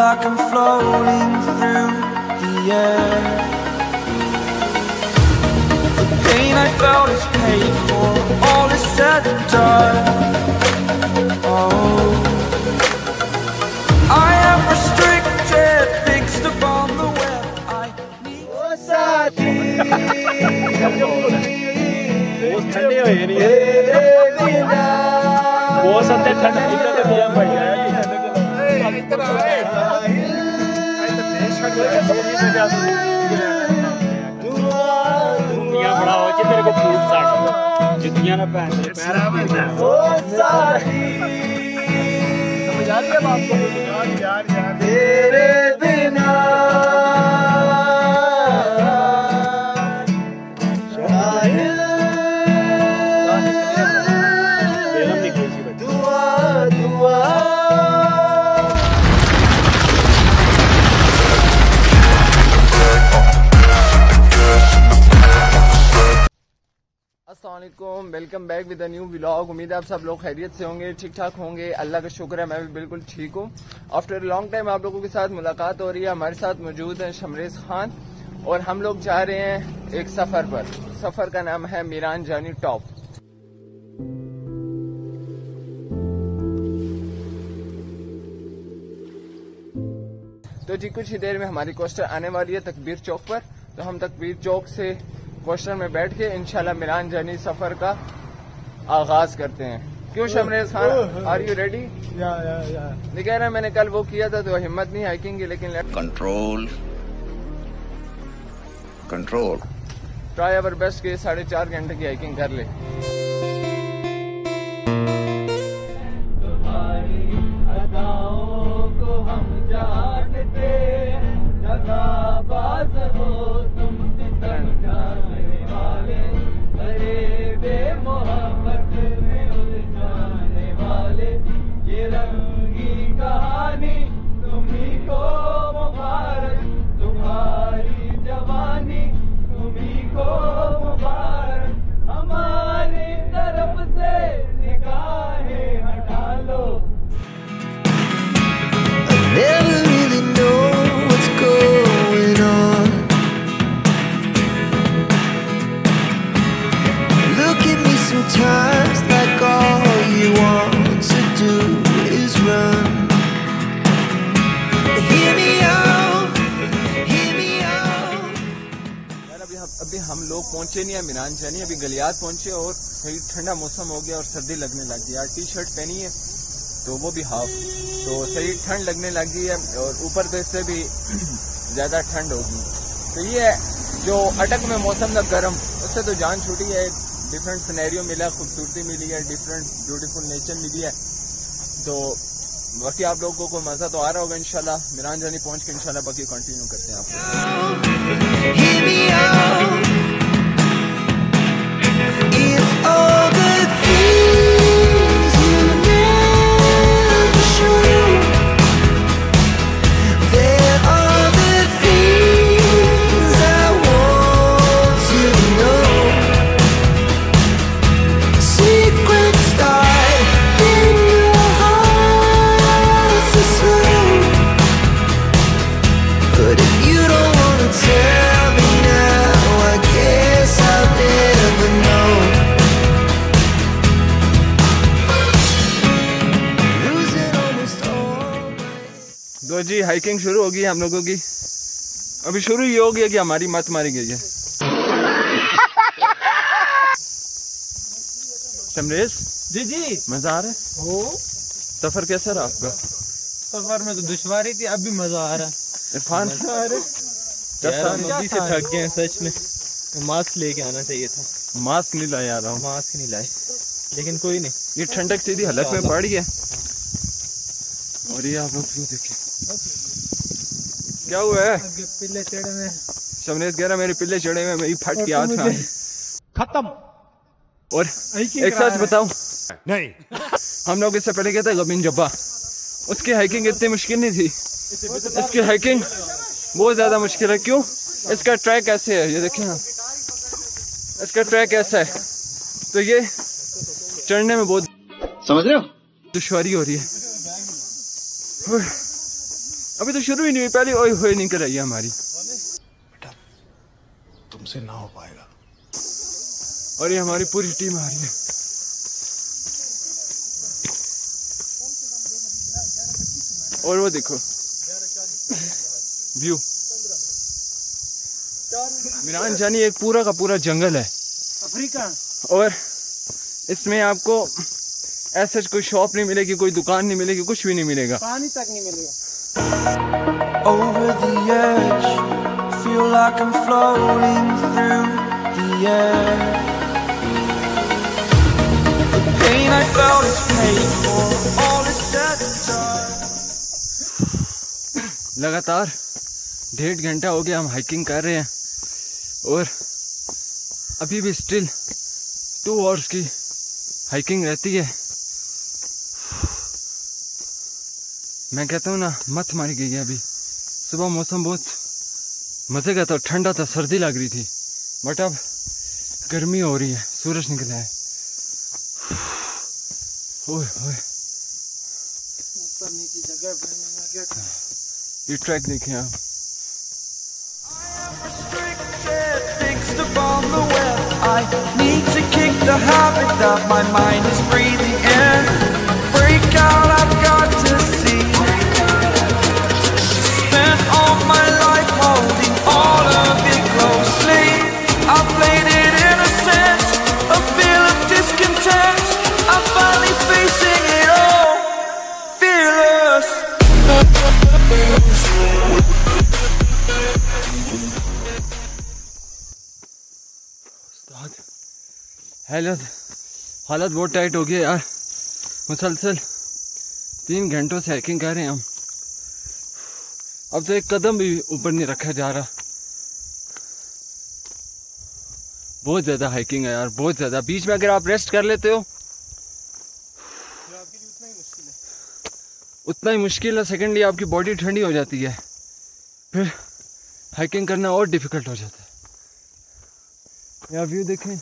like I'm floating through the air. The pain I felt is paid for, all is said and done. Oh, I am restricted, fixed upon the web. I need अस्सलामुअलैकुम, welcome back with a new vlog. उम्मीद है आप सब लोग खैरियत से होंगे, ठीक ठाक होंगे। अल्लाह का शुक्र है मैं भी बिल्कुल ठीक हूँ। आफ्टर लॉन्ग टाइम आप लोगों के साथ मुलाकात हो रही है। हमारे साथ मौजूद है शमरेज खान और हम लोग जा रहे हैं एक सफर पर। सफर का नाम है मीरान जानी टॉप। तो जी कुछ ही देर में हमारी कोस्टर आने वाली है तकबीर चौक पर। तो हम तकबीर चौक से कोस्टर में बैठ के इंशाल्लाह मीरान जानी सफर का आगाज करते हैं। क्यों Shamrez Khan, are you ready? नहीं कह रहा, मैंने कल वो किया था तो हिम्मत नहीं हाइकिंग की, लेकिन कंट्रोल ट्राई अवर बेस्ट के 4.5 घंटे की हाइकिंग कर ले। Sometimes like all you want to do is run. Hear me out, hear me out. यार अभी हम लोग पहुंचे नहीं है मीरान जानी, अभी गलियात पहुंचे और सही ठंडा मौसम हो गया और सर्दी लगने लगी। यार टी शर्ट पहनी है तो वो भी हाफ, तो सही ठंड लगने लगी है और ऊपर तो इससे भी ज्यादा ठंड होगी। तो ये जो अटक में मौसम था गर्म, उससे तो जान छूटी है। डिफरेंट सिनेरियो मिला, खूबसूरती मिली है, डिफरेंट ब्यूटीफुल नेचर मिली है। तो बाकी आप लोगों को मजा तो आ रहा होगा। इंशाल्लाह मीरान जानी पहुंच के इंशाल्लाह बाकी कंटिन्यू करते हैं आप। तो जी हाइकिंग शुरू हो गई हम लोगों की। अभी शुरू ये हो गया कि हमारी मत मारी गई है। शमरेज जी मजा आ रहा है? सफर कैसा रहा आपका? सफर में तो दुश्वारी थी, अब भी मजा आ रहा है। इरफान नदी से थक गए सच में। मास्क लेके आना चाहिए था। मास्क नहीं लाया रहा हूँ। मास्क नहीं लाए, लेकिन कोई नहीं, ये ठंडक सीधी हलक में पड़ गया। और ये आप लोग क्यों देखे क्या हुआ है? पिल्ले चढ़े में शमरेज कह रहा मेरे पिल्ले चढ़े हुए, मैं फट के हाथ में खत्म। और एक सच बताऊं, नहीं हम लोग इससे पहले गए थे गबिन जब्बा, उसकी हाइकिंग इतनी मुश्किल नहीं थी। इसकी हाइकिंग बहुत ज्यादा मुश्किल है। क्यों? इसका ट्रैक ऐसे है, ये देखिए ना, इसका ट्रैक ऐसा है, तो ये चढ़ने में बहुत समझ रहे हो दुश्वारी हो रही है। अभी तो शुरू ही नहीं हुई, पहले ओए होए निकल रही है हमारी। बेटा तुमसे ना हो पाएगा। और ये हमारी पूरी टीम आ रही है। और वो देखो व्यू, मीरान जानी एक पूरा का पूरा जंगल है अफ्रीका। और इसमें आपको ऐसा कोई शॉप नहीं मिलेगी, कोई दुकान नहीं मिलेगी, कुछ भी नहीं मिलेगा, पानी तक नहीं मिलेगा। Over the edge, feel like I'm floating through the air. The pain I felt is paid for, all is said and done. लगातार 1.5 घंटा हो गया हम हाइकिंग कर रहे हैं और अभी भी स्टिल 2 आवर्स की हाइकिंग रहती है। मैं कहता हूँ ना, मत मारी गई है। अभी सुबह मौसम बहुत मज़े का था, ठंडा था, सर्दी लग रही थी, बट अब गर्मी हो रही है, सूरज निकला है। ओए ओए, ऊपर नीचे जगह ये ट्रैक देखें आप। Restricted, fixed upon the web. I need to kick the habit that my mind is breathing in. Break out, I've got to see. Spent all my life holding all of it closely. I played it innocent, a feel of discontent. I'm finally facing it all, fearless. हालत बहुत tight हो गई यार। मुसलसल 3 घंटों से hiking कर रहे हैं हम। अब तो एक कदम भी ऊपर नहीं रखा जा रहा। बहुत ज़्यादा हाइकिंग है यार, बहुत ज़्यादा। बीच में अगर आप रेस्ट कर लेते हो उतना ही मुश्किल है। सेकेंडली आपकी बॉडी ठंडी हो जाती है, फिर हाइकिंग करना और डिफ़िकल्ट हो जाता है। यहाँ व्यू देखें,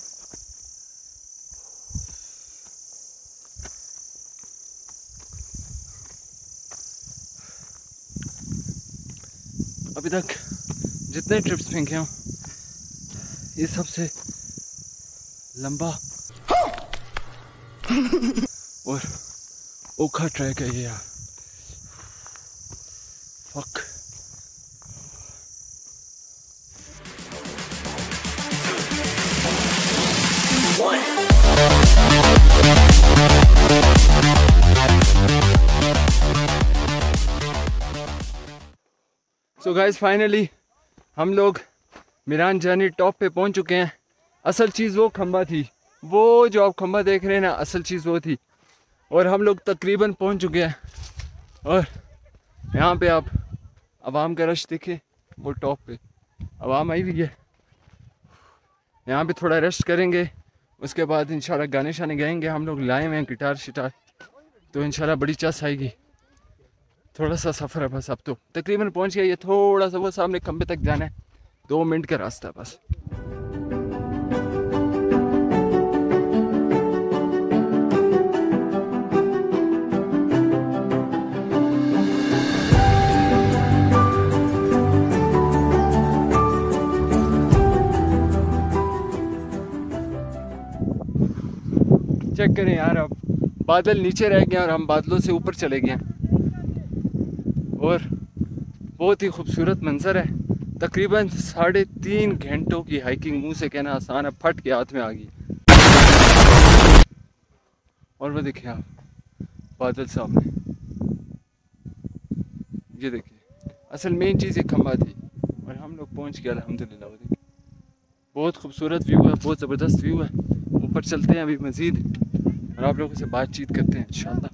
अभी तक जितने ट्रिप्स फेंके हों ये सबसे लंबा और ओखा ट्रैक है ये यार। फक। सो गाइस, फाइनली हम लोग मीरान जानी टॉप पे पहुंच चुके हैं। असल चीज़ वो खंबा थी, वो जो आप खंबा देख रहे हैं ना, असल चीज़ वो थी। और हम लोग तकरीबन पहुंच चुके हैं। और यहाँ पे आप आवाम का रश देखें, वो टॉप पे आवाम आई हुई है। यहाँ पे थोड़ा रेस्ट करेंगे, उसके बाद इंशाल्लाह गाने शाने गाएंगे। हम लोग लाए हुए हैं गिटार शिटार, तो इंशाल्लाह बड़ी चस आएगी। थोड़ा सा सफ़र है बस, अब तो तकरीबन पहुंच गया। ये थोड़ा सा वो सामने खंबे तक जाना है, 2 मिनट का रास्ता बस। चेक करें यार, अब बादल नीचे रह गए और हम बादलों से ऊपर चले गए हैं। और बहुत ही खूबसूरत मंजर है। तकरीबन 3.5 घंटों की हाइकिंग, मुंह से कहना आसान है, फट के हाथ में आ गई। और वो देखिए आप, बादल सामने, ये देखिए। असल मेन चीज़ एक खंबा थी और हम लोग पहुंच गए अल्हम्दुलिल्लाह। वो देखिए, बहुत खूबसूरत व्यू है, बहुत ज़बरदस्त व्यू है। ऊपर चलते हैं अभी मज़ीद और आप लोगों से बातचीत करते हैं इंशाल्लाह।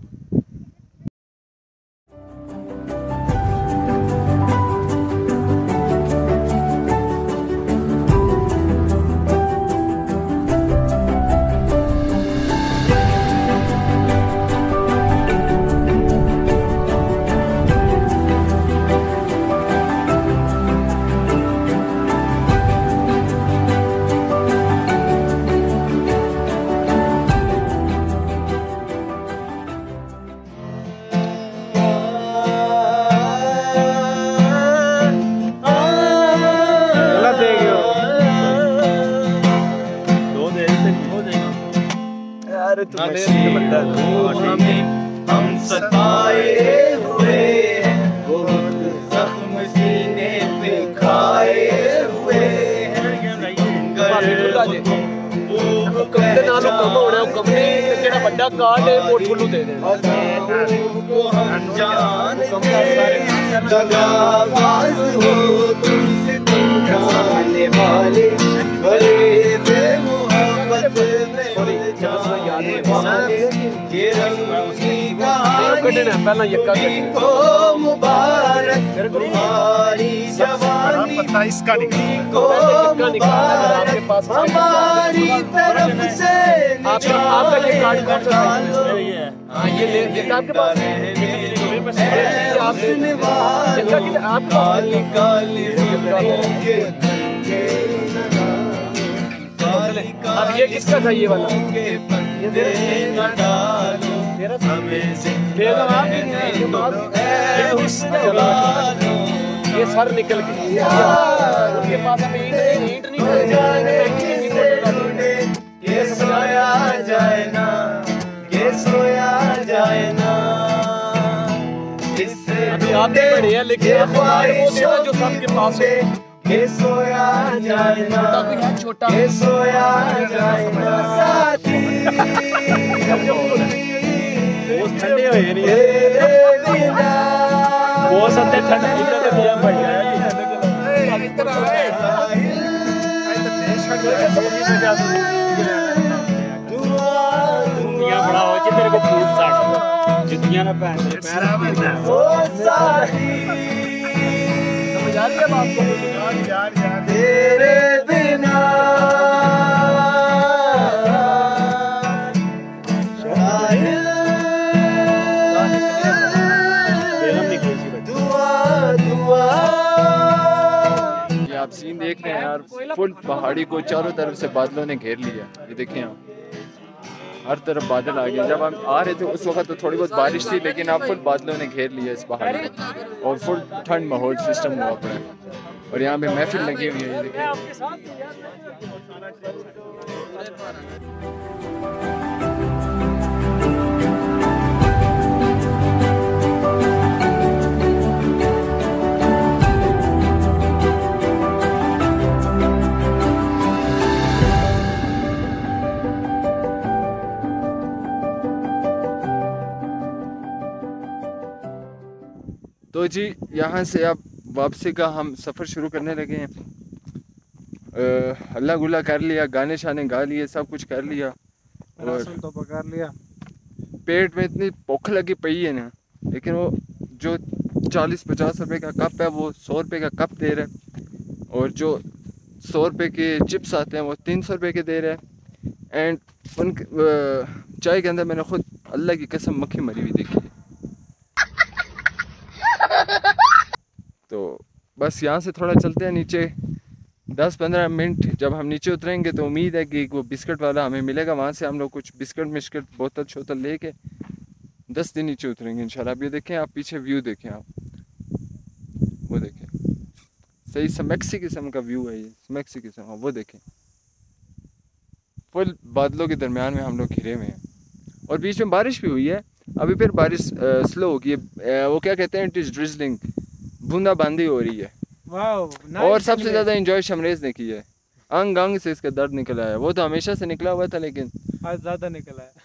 हम सताए हुए हैं, बहुत जख्म सीने पे खाए हुए हैं। कमरे नालों कम होना कमरे जेड़ा बड़ा कार्ड है वो ठुल्लू दे देना को हम जानते दगाबाज हो तुमसे तुम जाने वाले, बड़े बेमुहब्बत में जाने वाले। ये रंगी कहानी को मुबारक तुम्हारी जवानी को मुबारक हमारी तरफ से। आपका ये कार्ड कौन सा है? हाँ ये ले आपके पास अब ये किसका था ये वाला? ये सर निकल गया उनके पास हमें ईंट नहीं ये सोया जाए ना, ये सोया जाए ना। अभी आप भी बड़े हैं लेकिन वो देना जो सबके पास है। ये सोया जाए ना, छोटा ये सोया जाए ना साथी। वो ठंडे हुए नहीं वो सत्य ठंडा बढ़िया बड़ा हो तेरे को फूट साट जुतियां ना पहन समझ आ रही है बात को यार तेरे बिना आप सीन देख रहे हैं यार, फुल पहाड़ी को चारों तरफ से बादलों ने घेर लिया। ये देखें आप, हर तरफ बादल आ गए। जब हम आ रहे थे उस वक्त तो थोड़ी बहुत बारिश थी, लेकिन अब फुल बादलों ने घेर लिया इस पहाड़ी को और फुल ठंड माहौल सिस्टम हुआ पड़ा है। और यहाँ पे महफिल लगी हुई है, ये देखें। तो जी यहाँ से अब वापसी का हम सफ़र शुरू करने लगे हैं। हल्ला गुल्ला कर लिया, गाने शाने गा लिए, सब कुछ कर लिया और तो पकार लिया। पेट में इतनी भूख लगी पई है ना, लेकिन वो जो 40-50 रुपए का कप है वो 100 रुपए का कप दे रहा है, और जो 100 रुपए के चिप्स आते हैं वो 300 रुपए के दे रहा है। एंड उन चाय के अंदर मैंने खुद अल्लाह की कसम मक्खी मरी हुई देखी है। तो बस यहाँ से थोड़ा चलते हैं नीचे, 10-15 मिनट जब हम नीचे उतरेंगे तो उम्मीद है कि वो बिस्किट वाला हमें मिलेगा। वहाँ से हम लोग कुछ बिस्किट बोतल शोतल लेके 10 दिन नीचे उतरेंगे इंशाल्लाह। अब ये देखें आप, पीछे व्यू देखें आप, वो देखें, सही स्मैक्सी किस्म का व्यू है ये, स्मैक्सी किस्म। वो देखें, फुल बादलों के दरमियान में हम लोग घिरे हुए हैं और बीच में बारिश भी हुई है। अभी फिर बारिश स्लो होगी, वो क्या कहते हैं, इट इज़ ड्रिजलिंग, बूंदाबांदी हो रही है। और सबसे ज़्यादा एंजॉय शमरेज ने की है, अंग अंग से इसका दर्द निकला है। वो तो हमेशा से निकला हुआ था लेकिन आज ज़्यादा निकला है।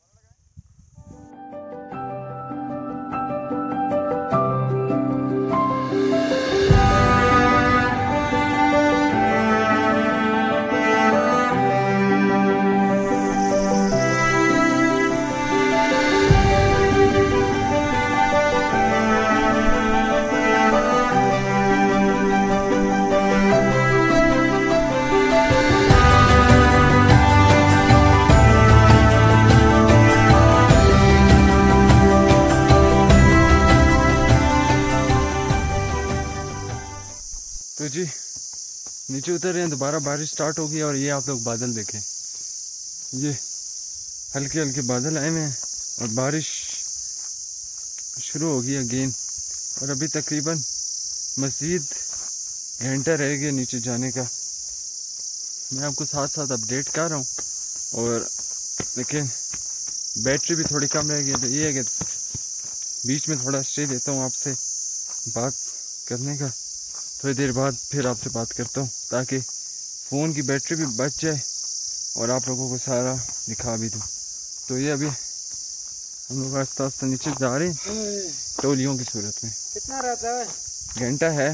तो जी नीचे उतर रहे हैं, दोबारा बारिश स्टार्ट हो गई और ये आप लोग बादल देखें, ये हल्के हल्के बादल आए हुए हैं और बारिश शुरू हो गई अगेन। और अभी तकरीबन मज़ीद घंटा रह गया नीचे जाने का। मैं आपको साथ साथ अपडेट कर रहा हूँ, और लेकिन बैटरी भी थोड़ी कम रह गई। तो ये है कि बीच में थोड़ा स्टे देता हूँ आपसे बात करने का, थोड़ी देर बाद फिर आपसे बात करता हूँ ताकि फ़ोन की बैटरी भी बच जाए और आप लोगों को सारा दिखा भी दूँ। तो ये अभी हम लोग आस्ता आस्ता नीचे जा रहे हैं टोलियों की सूरत में। कितना रहता है? घंटा है।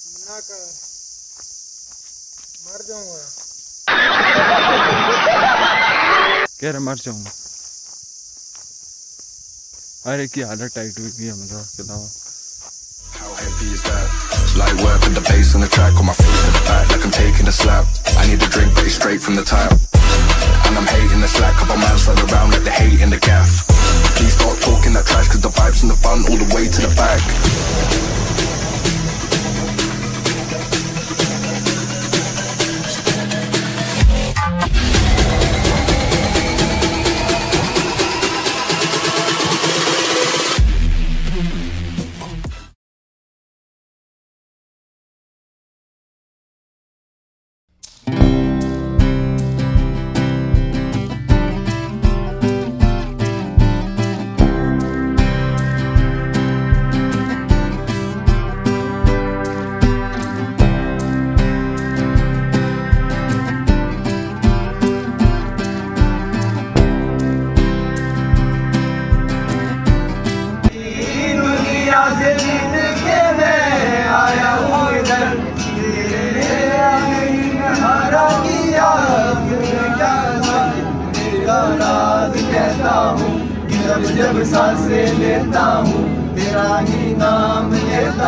मर जाऊंगा, कह रहा मर जाऊंगा। अरे की हालत टाइट हुई भी है, मजाक के अलावा। How heavy is that? Light work with the bass on the track, on my feet to the back like I'm taking a slap. I need a drink but it's straight from the tap, and I'm hating the slack. Couple man slide around like the hate in the gaff. Please stop talking that trash, cause the vibes in the front all the way to the back. जब सांसें लेता हूँ तेरा ही नाम लेता